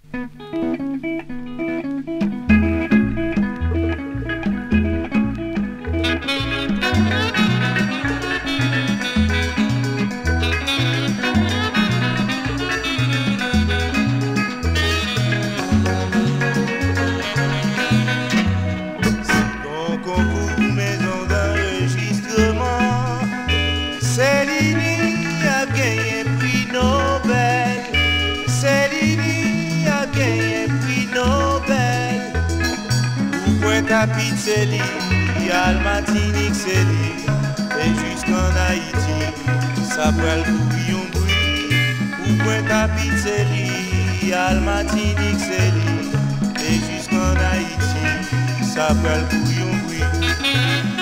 Tapizeli, al Martinique c'est li, et jusqu'en Haïti, ça peut le bouillon bruit. Ou point Tapizeli, al Martinique c'est li, et jusqu'en Haïti, ça peut le bouillon bruit.